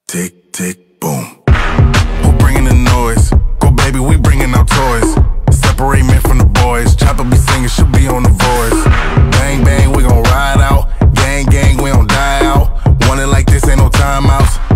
tick, tick, boom. Who bringing the noise? Go baby, we bringing our toys. Separate men from the boys. Chopper be singing, she'll be on the voice. Bang, bang, we gon' ride out. Gang, gang, we don't die out. Want it like this, ain't no timeouts.